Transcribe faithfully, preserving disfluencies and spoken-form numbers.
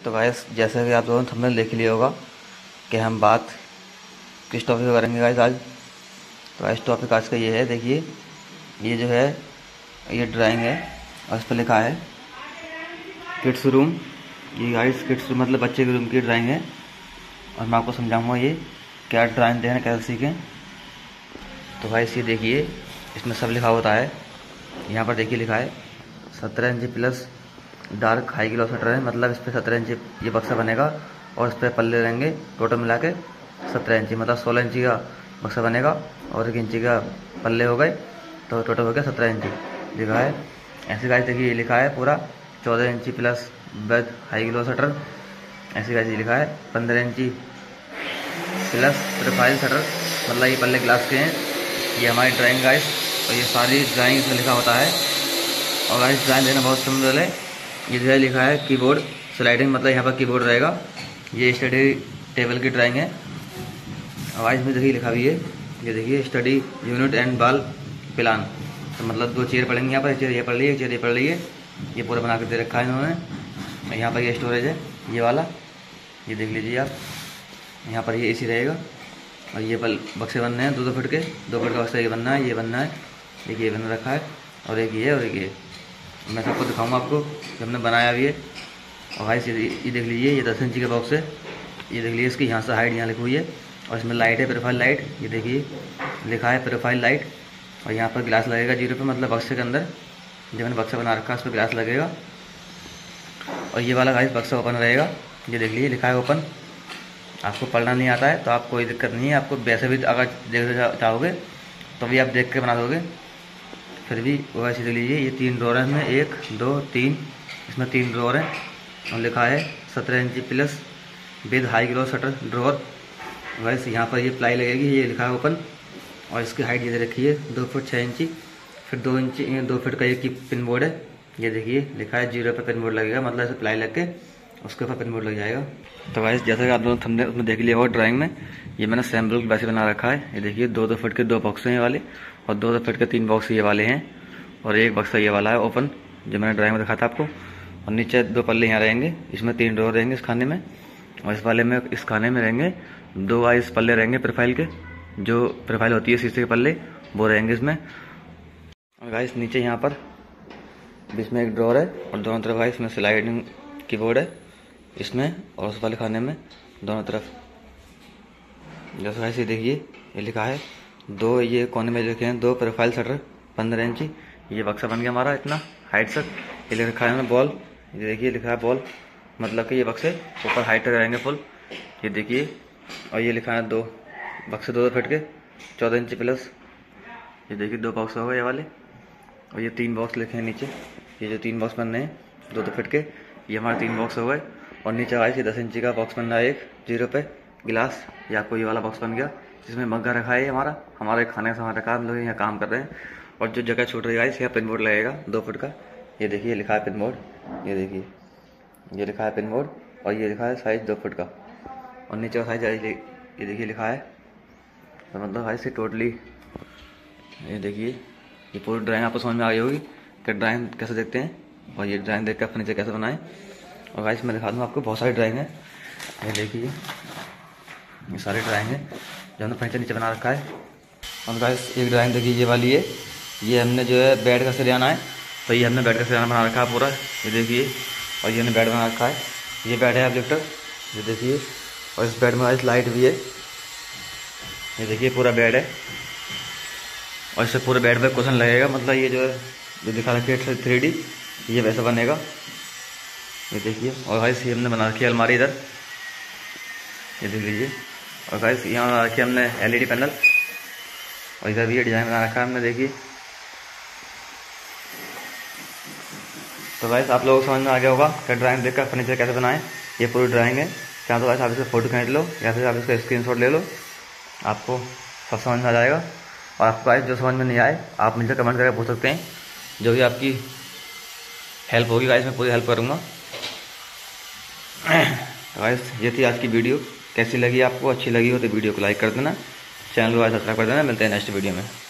तो गाइस जैसा कि आप लोगों ने थंबनेल देख लिया होगा कि हम बात किस टॉपिक पर करेंगे गाइस आज। तो गाइस टॉपिक आज का ये है, देखिए ये जो है ये ड्राइंग है और इस पर लिखा है किड्स रूम। ये गाइस किड्स रूम मतलब बच्चे के रूम की ड्राइंग है और मैं आपको समझाऊंगा ये क्या ड्राइंग देना कैसे सीखें। तो गाइस ये देखिए इसमें सब लिखा होता है। यहाँ पर देखिए लिखा है सत्रह इंची plus dark high gloss shutter है, मतलब इस पर सत्रह इंची ये बक्सा बनेगा और इस पर पल्ले रहेंगे टोटल मिला के सत्रह इंची, मतलब सोलह इंची का बक्सा बनेगा और एक इंची का पल्ले हो गए तो टोटल हो गया सत्रह इंची लिखा है। ऐसे गाइस देखिए ये लिखा है पूरा चौदह इंची plus bed high gloss shutter, ऐसे गाइस ये लिखा है पंद्रह इंची प्लस प्रोफाइल शटर, मतलब ये पल्ले ग्लास के हैं। ये हमारी ड्राइंग गाइस और ये सारी ड्राइंग इसमें लिखा होता है। और गाइस ड्राइंग देना बहुत सिंपल है। ये जो है लिखा है कीबोर्ड स्लाइडिंग, मतलब यहाँ पर कीबोर्ड रहेगा। ये स्टडी टेबल की ड्राइंग है और गाइस में देखिए लिखा भी है, ये देखिए स्टडी यूनिट एंड बाल प्लान, तो मतलब दो चेयर पड़ेंगे यहाँ पर, एक चेयर ये पड़ रही है एक चेयर ये पड़ रही है। ये पूरा बना के दे रखा है इन्होंने। यहाँ पर ये स्टोरेज है ये वाला, ये देख लीजिए आप। यहाँ पर ये एसी रहेगा और ये बल बक्से बनने हैं दो दो फुट के, दो फुट का बक्सा ये बनना है, ये बनना है, एक ये बन रखा है और एक ये और एक ये। मैं सबको दिखाऊंगा आपको कि हमने बनाया भी है। और भाई ये देख लीजिए ये दस इंची का बॉक्स है, ये देख लीजिए इसकी यहाँ से हाइट यहाँ लिखी हुई है और इसमें लाइट है प्रोफाइल लाइट, ये देखिए लिखा है प्रोफाइल लाइट। और यहाँ पर ग्लास लगेगा जीरो पे, मतलब बक्से के अंदर जब मैंने बक्सा बना रखा है उस पर ग्लास लगेगा। और ये वाला गाइस बक्सा ओपन रहेगा, ये देख लीजिए लिखा है ओपन। आपको पढ़ना नहीं आता है तो आप कोई दिक्कत नहीं है, आपको वैसे भी अगर देखना चाहोगे तो भी आप देख के बना दोगे, फिर भी वैसे देख लीजिए। ये तीन ड्रॉर है इसमें, एक दो तीन, इसमें तीन ड्रॉर हैं और लिखा है सत्रह इंची plus with high gloss shutter drawer. वैसे यहाँ पर ये प्लाई लगेगी, ये लिखा है ओपन और इसकी हाइट ये दे रखी है दो फुट छः इंची, फिर दो इंची दो फुट का एक की पिन बोर्ड है, ये देखिए लिखा है जीरो पर पिन बोर्ड लगेगा, मतलब ऐसे प्लाई लग के उसके ऊपर पिन बोर्ड लग जाएगा। तो गाइस जैसा कि आप लोगों ने थंबनेल उसमें देख लिया होगा ड्राइंग में, ये मैंने सैम्पल वैसे बना रखा है। ये देखिए दो दो फुट के दो बॉक्स हैं ये वाले और दो दो फुट के तीन बॉक्स ये वाले हैं और एक बक्सा ये वाला है ओपन जो मैंने ड्राइंग में दिखा था आपको। और नीचे दो पल्ले यहाँ रहेंगे, इसमें तीन ड्रॉर रहेंगे इस खाने में और इस वाले में इस खाने में रहेंगे दो वाइस पल्ले रहेंगे प्रोफाइल के, जो प्रोफाइल होती है शीशे के पल्ले वो रहेंगे इसमें। और गाइस नीचे यहाँ पर बीच में एक ड्रॉर है और दोनों तरफ गाइस इसमें स्लाइडिंग कीबोर्ड है इसमें और उस वाले खाने में दोनों तरफ। जैसे गाइस ये देखिए ये लिखा है दो, ये कोने में लिखे हैं दो प्रोफाइल शटर पंद्रह इंची, ये बक्सा बन गया हमारा इतना हाइट तक। ये लिख रखा है हमें बॉल, ये देखिए लिखा है बॉल, मतलब कि ये बक्से ऊपर हाइट तक रहेंगे फुल, ये देखिए। और ये लिखा है दो बक्से दो दो फुट के चौदह इंची प्लस, ये देखिए दो बॉक्स हो गए ये वाले। और ये तीन बॉक्स लिखे हैं नीचे, ये जो तीन बॉक्स बन रहे हैं दो दो फुट के, ये हमारे तीन बॉक्स हो गए। और नीचे आए ये दस इंची का बॉक्स बन रहा है एक जीरो पे गिलास, या कोई वाला बॉक्स बन गया जिसमें मग्गा रखा है हमारा, हमारे खाने का सामान रखा है, हम लोग यहाँ काम कर रहे हैं। और जो जगह छूट रही है यहाँ पिन बोर्ड लगेगा दो फुट का, ये देखिए लिखा है पिन बोर्ड, ये देखिए ये लिखा है पिन बोर्ड और ये लिखा है साइज दो फुट का और नीचे का साइज ये देखिए लिखा है। तो मतलब भाई से टोटली ये देखिए ये पूरी ड्राइंग आपको समझ में आ गई होगी कि ड्राइंग कैसे देखते हैं और ये ड्राइंग देख कर फर्नीचर कैसे बनाएं। और गाइस मैं दिखा दूँ आपको बहुत सारी ड्राइंग है, ये देखिए ये सारी ड्राइंग है जो हमने फर्नीचर नीचे बना रखा है। और गाइस एक ड्राइंग देखिए ये वाली है, ये हमने जो है बेड का सरियाना है, तो ये हमने बेड का सरियाना बना रखा है पूरा, ये देखिए। और ये हमने बेड बना रखा है, ये बेड है अपलिफ्टर, ये देखिए। और इस बेड में गाइस लाइट भी है, ये देखिए पूरा बेड है। और इससे पूरे बेड पे कुशन लगेगा, मतलब ये जो है जो दिखा रखी है थ्री डी ये वैसा बनेगा, ये देखिए। और गाइस ये हमने बना रखी है अलमारी इधर, ये देख लीजिए। और गाइस यहाँ बना रखी है हमने एलईडी पैनल और इधर भी ये डिज़ाइन बना रखा है हमने, देखिए। तो गाइस आप लोगों को समझ में आ गया होगा कि ड्राइंग देखकर फर्नीचर कैसे बनाएं। ये पूरी ड्राइंग है, चाहे तो गाइस आप इसका फोटो खींच लो या फिर आप इसका स्क्रीनशॉट ले लो, आपको सब समझ में आ जाएगा। और आपको गाइस जो समझ में नहीं आए आप मुझे कमेंट करके पूछ सकते हैं, जो भी आपकी हेल्प होगी गाइस मैं पूरी हेल्प करूँगा। तो गाइस ये थी आज की वीडियो, कैसी लगी आपको, अच्छी लगी हो तो वीडियो को लाइक कर देना, चैनल को सब्सक्राइब कर देना। मिलते हैं नेक्स्ट वीडियो में।